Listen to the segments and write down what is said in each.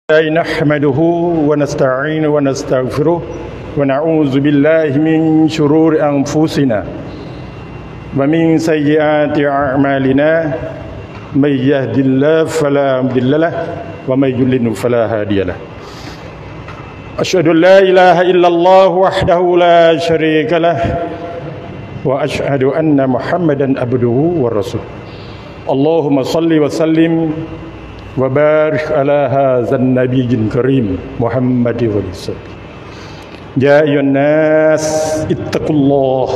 نحمده ونستعينه ونستغفره ونعوذ بالله من شرور أنفسنا ومن سيئات أعمالنا من يهد الله فلا مضل له ومن يضلل فلا هادي له أشهد أن لا إله إلا الله وحده لا شريك له وأشهد أن محمدا عبده ورسوله اللهم صل وسلم وبارك على هذا النبي الكريم محمد وسلم يا أيها الناس اتقوا الله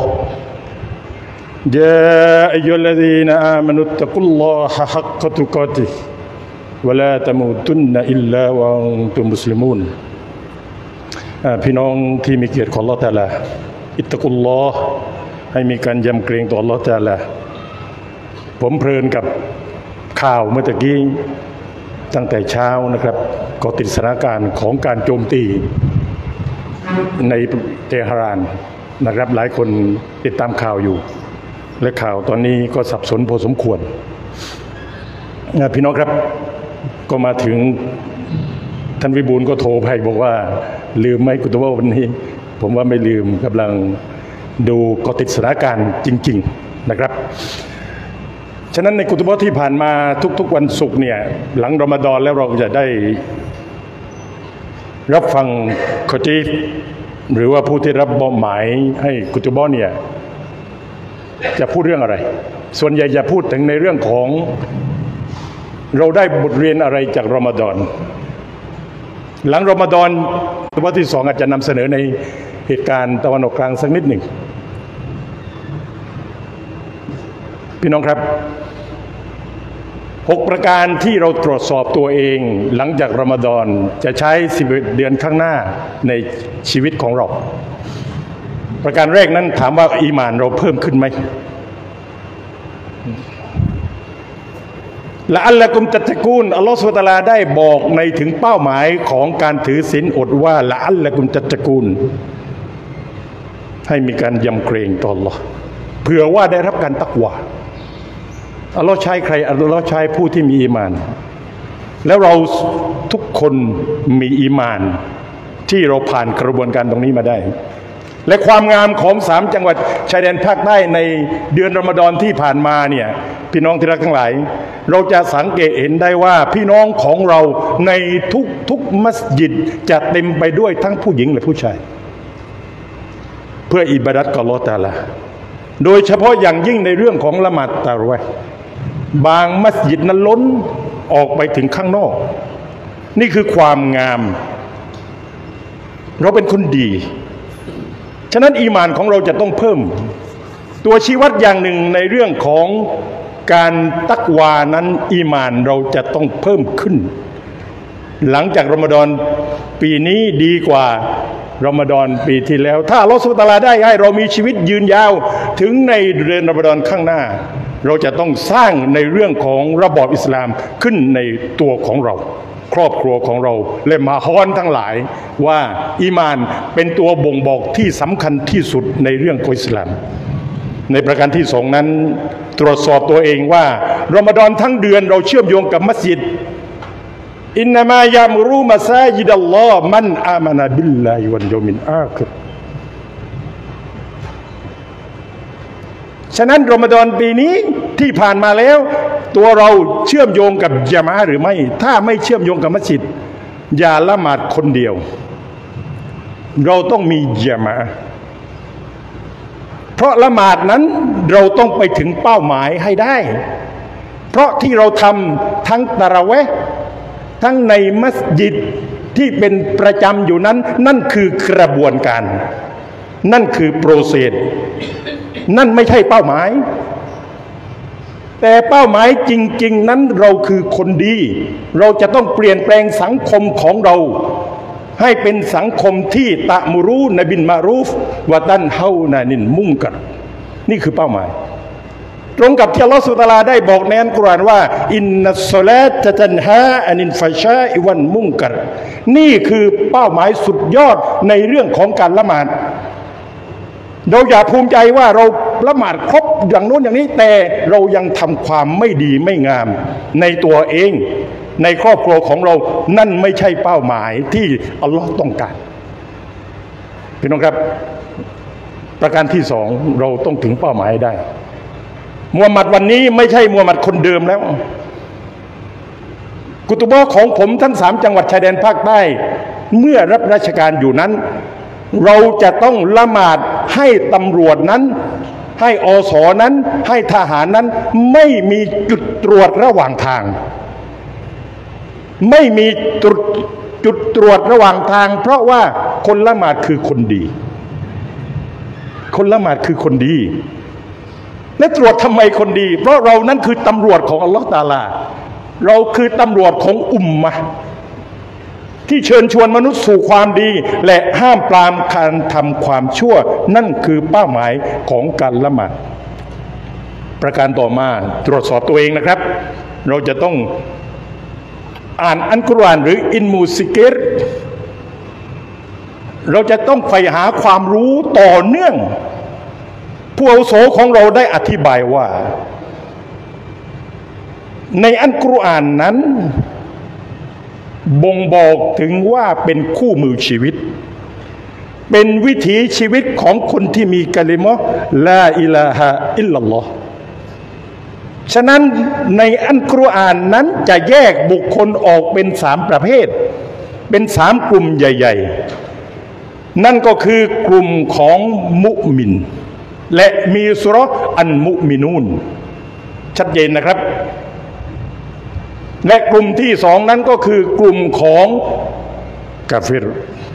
يا أيها الذين آمنوا اتقوا الله حق تقاته ولا تموتن إلا وأنتم مسلمون พี่น้องที่มีเกียรติของอัลเลาะห์ตะอาลาอิตตักุลลอฮ์ให้มีการยำเกรงต่ออัลเลาะห์ตะอาลาผมเพลินกับข่าวเมื่อตะกี้ตั้งแต่เช้านะครับก็ติดสถานการณ์ของการโจมตีในเตหะรานนะครับหลายคนติดตามข่าวอยู่และข่าวตอนนี้ก็สับสนพอสมควรพี่น้องครับก็มาถึงท่านวิบูลย์ก็โทรไปบอกว่าลืมไหมกุตบะวันนี้ผมว่าไม่ลืมกำลังดูก็ติดสถานการณ์จริงๆนะครับฉะนั้นในกุตุบะที่ผ่านมาทุกๆวันศุกร์เนี่ยหลังรอมฎอนแล้วเราจะได้รับฟังคอตีฟหรือว่าผู้ที่รับมอบหมายให้กุตุบะเนี่ยจะพูดเรื่องอะไรส่วนใหญ่จะพูดถึงในเรื่องของเราได้บทเรียนอะไรจากรอมฎอนหลังรอมฎอนกุตุบะที่สองอาจจะนำเสนอในเหตุการณ์ตะวันออกกลางสักนิดหนึ่งพี่น้องครับ6ประการที่เราตรวจสอบตัวเองหลังจากรอมฎอนจะใช้11เดือนข้างหน้าในชีวิตของเราประการแรกนั้นถามว่าอีหม่านเราเพิ่มขึ้นไหมละอัลละกุมตัตตะกูนอัลลอฮฺซุบฮานะฮูวะตะอาลาได้บอกในถึงเป้าหมายของการถือศีลอดว่าละอัลละกุมตัตตะกูนให้มีการยำเกรงต่ออัลลอฮฺเผื่อว่าได้รับการตักวาอัลลอฮ์ใช้ใครอัลลอฮ์ใช้ผู้ที่มีอีมานแล้วเราทุกคนมีอีมานที่เราผ่านกระบวนการตรงนี้มาได้และความงามของ3จังหวัดชายแดนภาคใต้ในเดือนรอมฎอนที่ผ่านมาเนี่ยพี่น้องที่รักทั้งหลายเราจะสังเกตเห็นได้ว่าพี่น้องของเราในทุกมัสยิดจะเต็มไปด้วยทั้งผู้หญิงและผู้ชายเพื่ออิบาดัตกับอัลลอฮ์ตะอาลาโดยเฉพาะอย่างยิ่งในเรื่องของละหมาดตะเราะวีห์บางมัสยิดนั้นล้นออกไปถึงข้างนอกนี่คือความงามเราเป็นคนดีฉะนั้นอีหม่านของเราจะต้องเพิ่มตัวชี้วัดอย่างหนึ่งในเรื่องของการตักวานั้นอีหม่านเราจะต้องเพิ่มขึ้นหลังจากรอมฎอนปีนี้ดีกว่ารอมฎอนปีที่แล้วถ้าอัลเลาะห์ซุบฮานะฮูวะตะอาลาได้ให้เรามีชีวิตยืนยาวถึงในเดือนรอมฎอนข้างหน้าเราจะต้องสร้างในเรื่องของระบอบอิสลามขึ้นในตัวของเราครอบครัวของเราและมาฮอนทั้งหลายว่าอีมานเป็นตัวบ่งบอกที่สำคัญที่สุดในเรื่องของอิสลามในประการที่สองนั้นตรวจสอบตัวเองว่ารอมฎอนทั้งเดือนเราเชื่อมโยงกับมัสยิดอินนามายามุรูมัซาญิดัลลอฮ์มันอามานะบิลลาฮิวัลยอมิลอาคิรฉะนั้นรอมฎอนปีนี้ที่ผ่านมาแล้วตัวเราเชื่อมโยงกับญะมาอะห์หรือไม่ถ้าไม่เชื่อมโยงกับมัสยิดอย่าละหมาดคนเดียวเราต้องมีญะมาอะห์เพราะละหมาดนั้นเราต้องไปถึงเป้าหมายให้ได้เพราะที่เราทำทั้งตะเราะวีห์ทั้งในมัสยิดที่เป็นประจำอยู่นั้นนั่นคือกระบวนการนั่นคือโปรเซสนั่นไม่ใช่เป้าหมายแต่เป้าหมายจริงๆนั้นเราคือคนดีเราจะต้องเปลี่ยนแปลงสังคมของเราให้เป็นสังคมที่ตะมุรูนบิลมารูฟวะตันเฮานานินมุงกัรนี่คือเป้าหมายตรงกับที่อัลเลาะห์ซุบฮานะฮูวะตะอาลาได้บอกในอัลกุรอานว่าอินนัสศอลาตะตันฮาอานิลฟะชาอิวัลมุงกัรนี่คือเป้าหมายสุดยอดในเรื่องของการละหมาดเราอย่าภูมิใจว่าเราละหมาดครบอย่างโน้นอย่างนี้แต่เรายังทำความไม่ดีไม่งามในตัวเองในครอบครัวของเรานั่นไม่ใช่เป้าหมายที่อัลลอฮ์ต้องการพี่น้องครับประการที่สองเราต้องถึงเป้าหมายได้มูฮัมหมัดวันนี้ไม่ใช่มูฮัมหมัดคนเดิมแล้วกุตุบะของผมทั้ง3จังหวัดชายแดนภาคใต้เมื่อรับราชการอยู่นั้นเราจะต้องละหมาดให้ตำรวจนั้นให้อสนั้นให้ทหารนั้นไม่มีจุดตรวจระหว่างทางไม่มีจุดตรวจระหว่างทางเพราะว่าคนละหมาดคือคนดีคนละหมาดคือคนดีและตรวจทำไมคนดีเพราะเรานั้นคือตำรวจของอัลลอฮฺตะอาลาเราคือตำรวจของอุมมะห์ที่เชิญชวนมนุษย์สู่ความดีและห้ามปรามการทำความชั่วนั่นคือเป้าหมายของการละหมาดประการต่อมาตรวจสอบตัวเองนะครับเราจะต้องอ่านอัลกุรอานหรืออินมูซิกรเราจะต้องใฝ่หาความรู้ต่อเนื่องผู้อาวุโสของเราได้อธิบายว่าในอัลกุรอานนั้นบ่งบอกถึงว่าเป็นคู่มือชีวิตเป็นวิถีชีวิตของคนที่มีกะลิมะห์ลาอิลาฮะอิลลัลลอฮ์ฉะนั้นในอัลกุรอานนั้นจะแยกบุคคลออกเป็น3ประเภทเป็น3กลุ่มใหญ่ๆนั่นก็คือกลุ่มของมุมินและมีซูเราะห์อันมุมินูนชัดเจนนะครับและกลุ่มที่สองนั้นก็คือกลุ่มของกาเฟร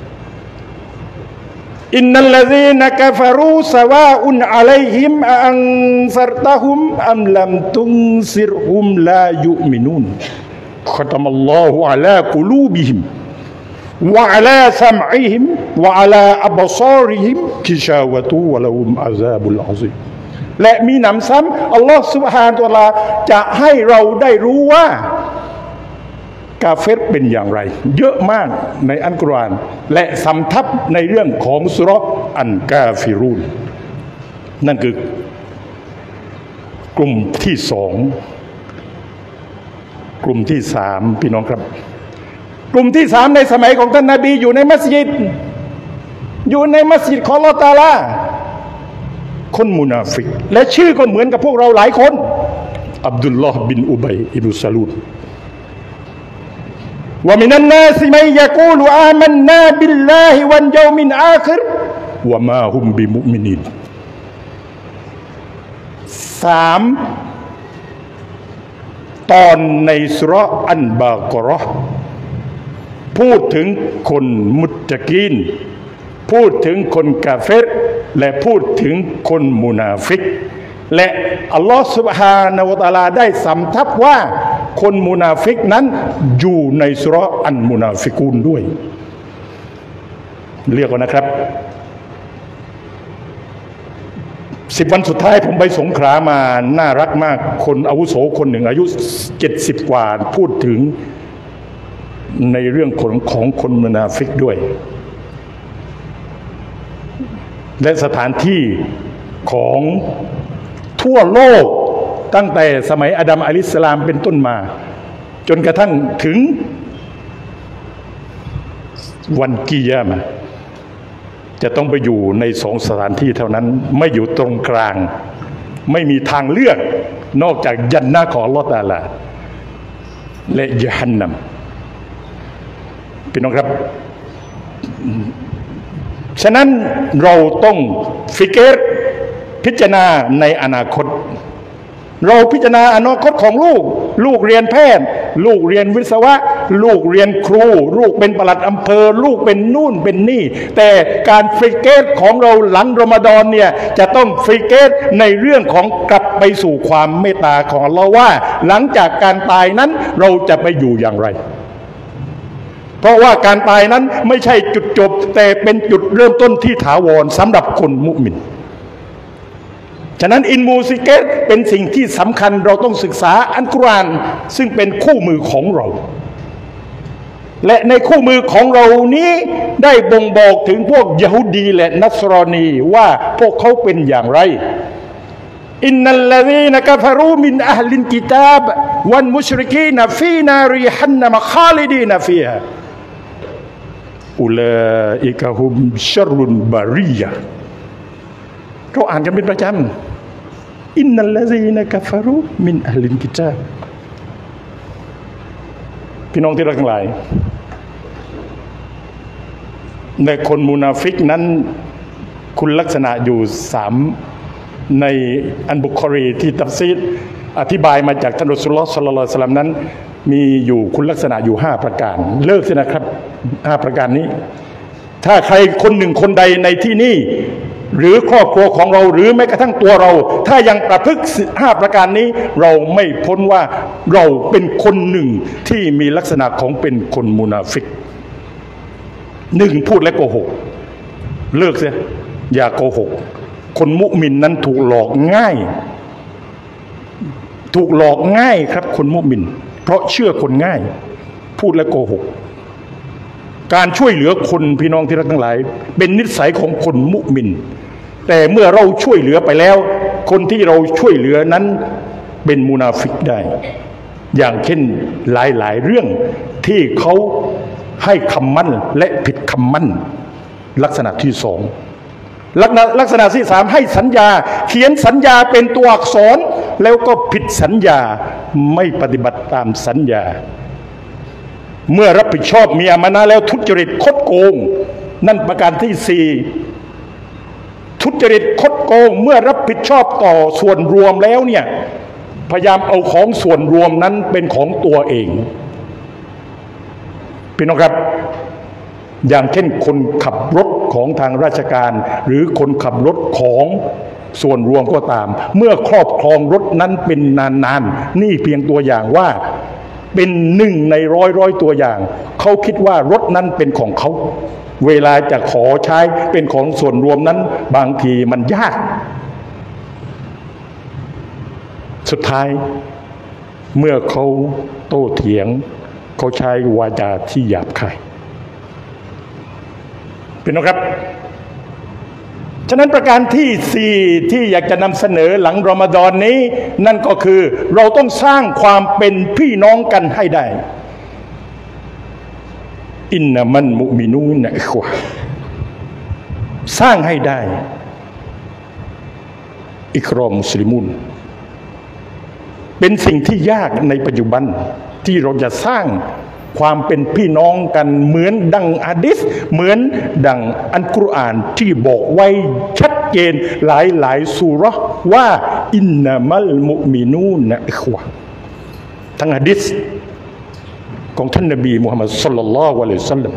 อินนัลลซีนกะฟะรูซะวาอุนอะลัยฮิมอันซัรตะฮุมอัมลัมตุนซิรฮุมลายุมินูนขะตะมัลลอฮุอะลากุลูบิฮิมวะอะลาซัมอิฮิมวะอะลาอับศาริฮิมกิชาวะตุวะละฮุมอะซาบุลอะซีมและมีหนำซ้ำอัลลอฮฺซุบฮานะฮูวะตะอาลาจะให้เราได้รู้ว่ากาเฟรเป็นอย่างไรเยอะมากในอัลกุรอานและสำทับในเรื่องของซูเราะห์อันกาฟิรูนนั่นคือกลุ่มที่สองกลุ่มที่สามพี่น้องครับกลุ่มที่สามในสมัยของท่านนบีอยู่ในมัสยิดของอัลเลาะห์ตะอาลาคนมุนาฟิกและชื่อก็เหมือนกับพวกเราหลายคนอับดุลลอฮ์บินอุบัยอิบนุซะลูลวะมินันนาสมัยยะกูลอามันนาบิลลาฮิวันยอมินอาคิรวะมาฮุมบิมุมินีน3ตอนในซูเราะห์อันบากอเราะห์พูดถึงคนมุตตะกีนพูดถึงคนกาเฟรและพูดถึงคนมุนาฟิกและอัลลอฮฺซุบฮานะฮูวะตะอาลาได้สำทับว่าคนมุนาฟิกนั้นอยู่ในซูเราะห์อันมุนาฟิกูนด้วยเรียกว่านะครับ10 วันสุดท้ายผมไปสงขลามาน่ารักมากคนอาวุโสคนหนึ่งอายุ70 กว่าพูดถึงในเรื่องของคนมุนาฟิกด้วยและสถานที่ของทั่วโลกตั้งแต่สมัยอาดัมอะลัยฮิสสลามเป็นต้นมาจนกระทั่งถึงวันกิยามะห์จะต้องไปอยู่ใน2 สถานที่เท่านั้นไม่อยู่ตรงกลางไม่มีทางเลือกนอกจากญันนะห์ของอัลเลาะห์ตะอาลาและญะฮันนัมพี่น้องครับฉะนั้นเราต้องฟิกร์พิจารณาในอนาคตเราพิจารณาอนาคตของลูกเรียนแพทย์ลูกเรียนวิศวะลูกเรียนครูลูกเป็นปลัดอำเภอลูกเป็นนู่นเป็นนี่แต่การฟิกร์ของเราหลังรอมฎอนเนี่ยจะต้องฟิกร์ในเรื่องของกลับไปสู่ความเมตตาของอัลเลาะห์ว่าหลังจากการตายนั้นเราจะไปอยู่อย่างไรเพราะว่าการตายนั้นไม่ใช่จุดจบแต่เป็นจุดเริ่มต้นที่ถาวรสำหรับคนมุมินฉะนั้นอินมูซิเกตเป็นสิ่งที่สำคัญเราต้องศึกษาอัลกุรอานซึ่งเป็นคู่มือของเราและในคู่มือของเรานี้ได้บ่งบอกถึงพวกยะฮูดีและนัสรอนีว่าพวกเขาเป็นอย่างไรอินนัลลซีนกะฟะรูมินอะห์ลิลกิตาบวัลมุชริกีนฟีนาริฮันนะมะคาลิดีนฟีฮาอุลาอิกะฮุมชัรรุนบารียะเราอ่านกันเป็นประจำอินนัลลซีนกะฟะรูมินอะห์ลิลกิตาบพี่น้องที่รักทั้งหลายในคนมุนาฟิกนั้นคุณลักษณะอยู่3ในอันบุคอรีที่ตัฟซีรอธิบายมาจากท่านรอซูลุลลอฮ์ ศ็อลลัลลอฮุอะลัยฮิวะซัลลัมนั้นมีอยู่คุณลักษณะอยู่5ประการเลิกสินะครับ5ประการนี้ถ้าใครคนหนึ่งคนใดในที่นี่หรือครอบครัวของเราหรือแม้กระทั่งตัวเราถ้ายังประพฤติ5ประการนี้เราไม่พ้นว่าเราเป็นคนหนึ่งที่มีลักษณะของเป็นคนมุนาฟิก1พูดและโกหกเลิกเสียอย่าโกหกคนมุมินนั้นถูกหลอกง่ายครับคนมุมินเพราะเชื่อคนง่ายพูดและโกหกการช่วยเหลือคนพี่น้องที่รักทั้งหลายเป็นนิสัยของคนมุมินแต่เมื่อเราช่วยเหลือไปแล้วคนที่เราช่วยเหลือนั้นเป็นมุนาฟิกได้อย่างเช่นหลายเรื่องที่เขาให้คำมั่นและผิดคำมั่นลักษณะที่2ลักษณะที่3ให้สัญญาเขียนสัญญาเป็นตัวอักษรแล้วก็ผิดสัญญาไม่ปฏิบัติตามสัญญาเมื่อรับผิดชอบมีอามานะห์แล้วทุจริตคดโกงนั่นประการที่4ทุจริตคดโกงเมื่อรับผิดชอบต่อส่วนรวมแล้วเนี่ยพยายามเอาของส่วนรวมนั้นเป็นของตัวเองพี่น้องครับอย่างเช่นคนขับรถของทางราชการหรือคนขับรถของส่วนรวมก็ตามเมื่อครอบครองรถนั้นเป็นนานๆนี่เพียงตัวอย่างว่าเป็น1ในร้อยตัวอย่างเขาคิดว่ารถนั้นเป็นของเขาเวลาจะขอใช้เป็นของส่วนรวมนั้นบางทีมันยากสุดท้ายเมื่อเขาโต้เถียงเขาใช้วาจาที่หยาบคายพี่น้องครับฉะนั้นประการที่4ที่อยากจะนำเสนอหลังรอมฎอนนี้นั่นก็คือเราต้องสร้างความเป็นพี่น้องกันให้ได้อินนามันมุมินูนอิควะสร้างให้ได้อิกรอมุสลิมุนเป็นสิ่งที่ยากในปัจจุบันที่เราจะสร้างความเป็นพี่น้องกันเหมือนดังอะดีษเหมือนดังอัลกุรอานที่บอกไว้ชัดเจนหลายซูเราะห์ว่าอินนามัลมุมินูนอิควะทั้งอะดีษของท่านนบีมุฮัมมัดศ็อลลัลลอฮุอะลัยฮิวะซัลลัม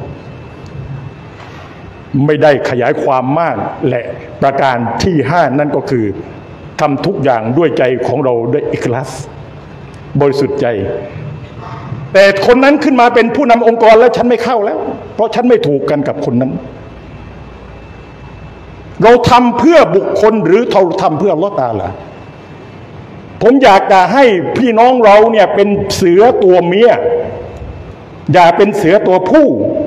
ไม่ได้ขยายความมากและประการที่5นั่นก็คือทำทุกอย่างด้วยใจของเราด้วยอิคลาสบริสุทธิ์ใจแต่คนนั้นขึ้นมาเป็นผู้นำองค์กรแล้วฉันไม่เข้าแล้วเพราะฉันไม่ถูกกันกับคนนั้นเราทำเพื่อบุคคลหรือเราทำเพื่ออัลเลาะห์ตะอาลาผมอยากจะให้พี่น้องเราเนี่ยเป็นเสือตัวเมียอย่าเป็นเสือตัวผู้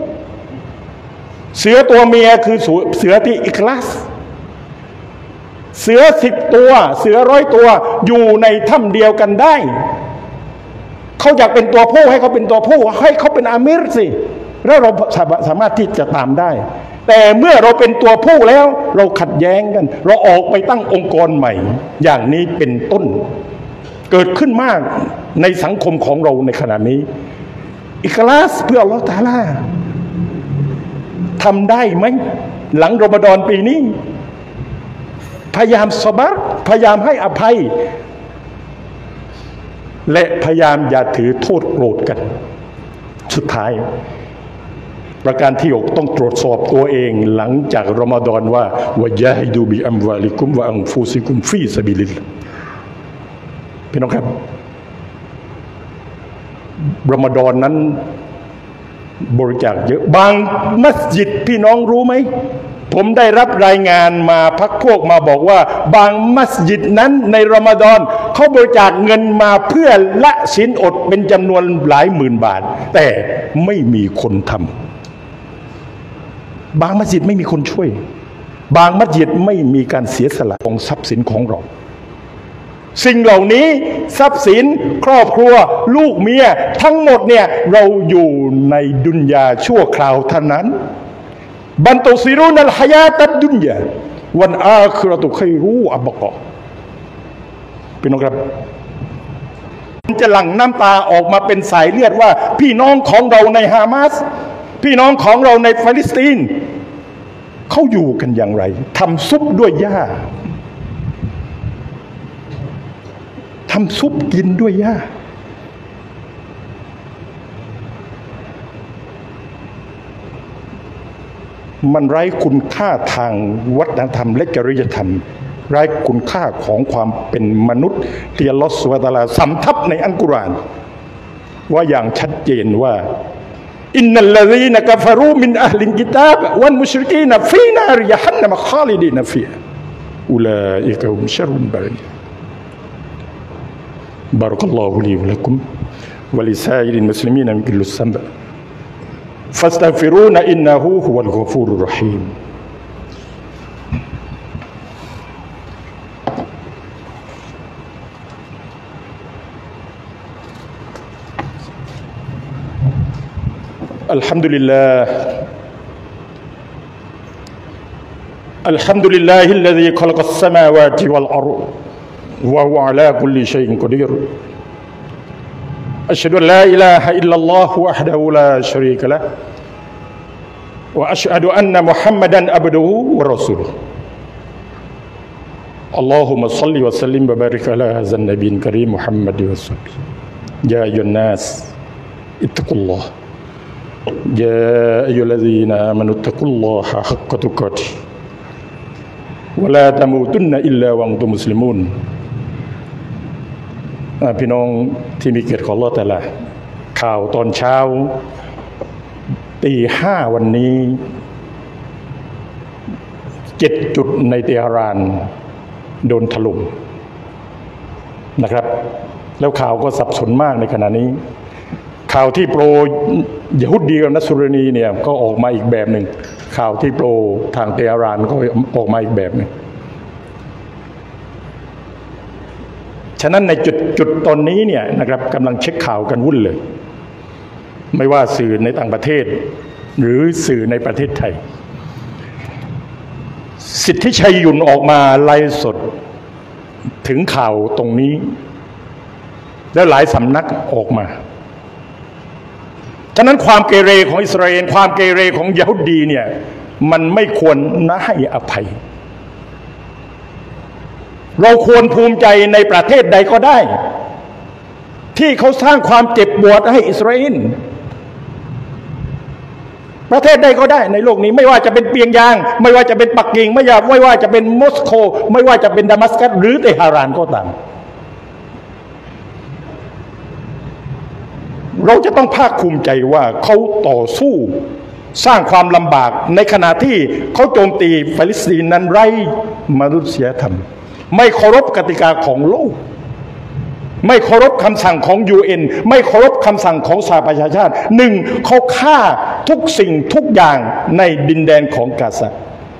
เสือตัวเมียคือเสือที่อิคลาสเสือ10ตัวเสือ100ตัวอยู่ในถ้ำเดียวกันได้เขาอยากเป็นตัวผู้ให้เขาเป็นตัวผู้ให้เขาเป็นอามิรสิแล้วเราสามารถที่จะตามได้แต่เมื่อเราเป็นตัวผู้แล้วเราขัดแย้งกันเราออกไปตั้งองค์กรใหม่อย่างนี้เป็นต้นเกิดขึ้นมากในสังคมของเราในขณะนี้อิคลาสเพื่ออัลเลาะห์ตะอาลาทำได้ไหมหลังรอมฎอนปีนี้พยายามซอบัรพยายามให้อภัยและพยายามอย่าถือโทษโกรธกันสุดท้ายประการที่6ต้องตรวจสอบตัวเองหลังจากรอมฎอนว่าวะญาฮิดูบิอัมวาลิกุมวะอันฟุซิกุมฟีซะบิลิลลาห์พี่น้องครับรอมฎอนนั้นบริจาคเยอะบางมัสยิดพี่น้องรู้ไหมผมได้รับรายงานมาพักพวกมาบอกว่าบางมัสยิดนั้นในรอมฎอนเขาบริจาคเงินมาเพื่อละศีลอดเป็นจำนวนหลายหมื่นบาทแต่ไม่มีคนทำบางมัสยิดไม่มีคนช่วยบางมัสยิดไม่มีการเสียสละของทรัพย์สินของเราสิ่งเหล่านี้ทรัพย์สินครอบครัวลูกเมียทั้งหมดเนี่ยเราอยู่ในดุนยาชั่วคราวเท่านั้นบันตุซิรุนัลฮายาตัดดุนยาวันอาคิเราะตุคัยรุอับกอพี่น้องครับจะหลั่งน้ำตาออกมาเป็นสายเลือดว่าพี่น้องของเราในฮามาสพี่น้องของเราในปาเลสไตน์เขาอยู่กันอย่างไรทำซุปด้วยหญ้าทำซุปกินด้วยหญ้ามันไร้คุณค่าทางวัฒนธรรมและจริยธรรมไร้คุณค่าของความเป็นมนุษย์ที่อัลลอฮฺซุบฮานะฮูวะตะอาลาสำทับในอัลกุรอานว่าอย่างชัดเจนว่าอินนัลลซีนกัฟรูมินอะห์ลิลกิตาบวัลมุชริกีนฟีนาริยะฮันนัมคอลิดีนฟีฮาอุลาอิกะฮุมชัรรุลบาริยะบารักัลลอฮุลีวะละกุมวะลิซาอิริลมุสลิมีนมินกุลซัมบะฟัสตัฆฟิรูนอินนะฮูฮุวัลฆอฟูรุรเราะฮีมالحمد لله الذي خلق السماوات والأرض وهو على كل شيء قدير أشهد أن لا إله إلا الله وحده لا شريك له وأشهد أن محمدا عبده ورسوله اللهم صل وسلم وبارك على هذا النبي الكريم محمد وصحبه يا أيها الناس اتقوا الله يا أيها الذين آمنوا اتقوا الله حق تقاته ولا تموتن إلا وأنتم مسلمون พี่น้องที่มีเกียรติของอัลเลาะห์ตะอาลาข่าวตอนเช้าตีห้าวันนี้7 จุดในเตหะรานโดนถล่มนะครับแล้วข่าวก็สับสนมากในขณะนี้ข่าวที่โปรยะฮูดีกับนัสรนีเนี่ยก็ออกมาอีกแบบหนึ่งข่าวที่โปรทางเตหะรานก็ออกมาอีกแบบหนึ่งฉะนั้นในจุดตอนนี้เนี่ยนะครับกำลังเช็คข่าวกันวุ่นเลยไม่ว่าสื่อในต่างประเทศหรือสื่อในประเทศไทยสิทธิชัยหยุ่นออกมาไลฟ์สดถึงข่าวตรงนี้แล้วหลายสำนักออกมาฉะนั้นความเกเรของอิสราเอลความเกเรของยะฮูดีเนี่ยมันไม่ควรนะให้อภัยเราควรภูมิใจในประเทศใดก็ได้ที่เขาสร้างความเจ็บปวดให้อิสราเอลประเทศใดก็ได้ในโลกนี้ไม่ว่าจะเป็นเปียงยางไม่ว่าจะเป็นปักกิ่งไม่ว่าจะเป็นมอสโกไม่ว่าจะเป็นดามัสกัสหรือเตหะรานก็ตามเราจะต้องภาคภูมิใจว่าเขาต่อสู้สร้างความลำบากในขณะที่เขาโจมตีปาเลสไตน์นั้นไร้มนุษยธรรมไม่เคารพกติกาของโลกไม่เคารพคำสั่งของ UN ไม่เคารพคำสั่งของสหประชาชาติหนึ่งเขาฆ่าทุกสิ่งทุกอย่างในดินแดนของกาซา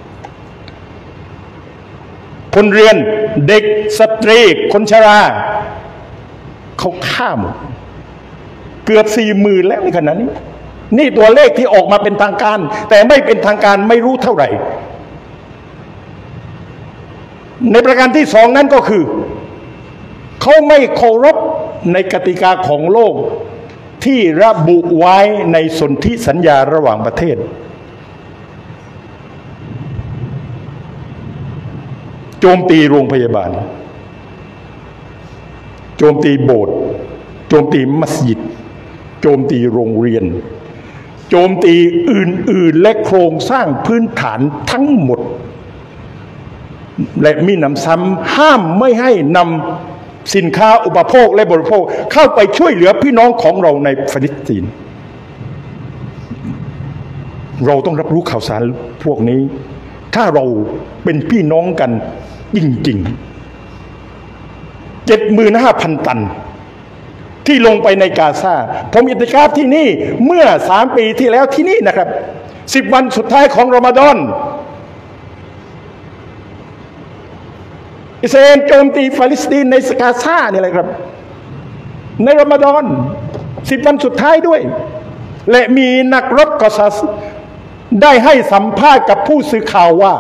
คนเรียนเด็กสตรีคนชราเขาฆ่าหมดเกือบ40,000แล้วในขณะนี้นี่ตัวเลขที่ออกมาเป็นทางการแต่ไม่เป็นทางการไม่รู้เท่าไหร่ในประการที่สองนั้นก็คือเขาไม่เคารพในกติกาของโลกที่ระบุไว้ในสนธิสัญญาระหว่างประเทศโจมตีโรงพยาบาลโจมตีโบสถ์โจมตีมัสยิดโจมตีโรงเรียนโจมตีอื่นๆและโครงสร้างพื้นฐานทั้งหมดและมีนำซ้ำห้ามไม่ให้นำสินค้าอุปโภคและบริโภคเข้าไปช่วยเหลือพี่น้องของเราในปาเลสไตน์เราต้องรับรู้ข่าวสารพวกนี้ถ้าเราเป็นพี่น้องกันจริงๆ 75,000 ตันที่ลงไปในกาซาผมอิติกาฟที่นี่เมื่อ3 ปีที่แล้วที่นี่นะครับ10 วันสุดท้ายของรอมฎอนอิสราเอลโจมตีฟาเลสไตน์ในกาซาเนี่ยแหละครับในรอมฎอน10 วันสุดท้ายด้วยและมีนักรบกอซัสได้ให้สัมภาษณ์กับผู้สื่อข่าวว่า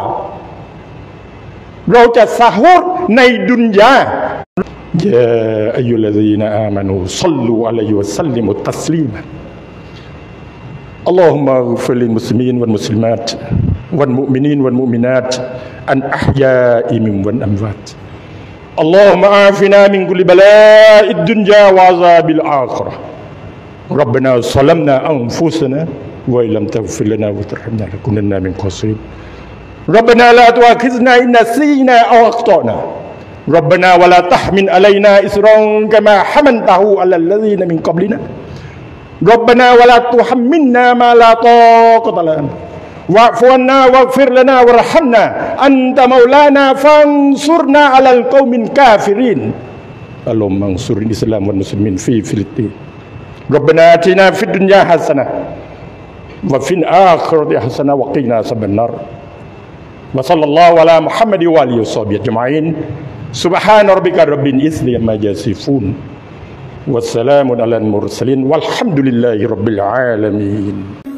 เราจะซะฮูรในดุนยายาอัยยุลลีนอามานูศ็อลลูอะลัยฮิวะซัลลิมุตัสลีมาอัลลอฮุมะฆฟิรลิลมุสลิมีนวัลมุสลิมาตวัลมุอ์มินีนวัลมุอ์มินาตอันอะฮยาอิมินวัลอัมวาตอัลลอฮุมะอาฟินามินกุลิบะลาอิดดุนยาวะอะซาบิลอาคิเราะห์ربنا ظلمنا أنفسنا وإن لم تغفر لنا وترحمنا لنكونن من الخاسرين ربنا لا تؤاخذنا إن نسينا أو أخطأنا ربنا ولا تحمل علينا إصرا كما حملته على الذين من قبلنا ربنا ولا تحملنا ما لا طاقة لنا واعف عنا واغفر لنا وارحمنا أنت مولانا فانصرنا على القوم الكافرين اللهم انصر الإسلام والمسلمين في فلسطين ربنا آتنا في الدنيا حسنة وفي الآخرة حسنة وقنا عذاب النار وصلى الله على محمد وآله وصحبه أجمعين سبحان ربك رب العزة عما يصفون والسلام على المرسلين والحمد لله رب العالمين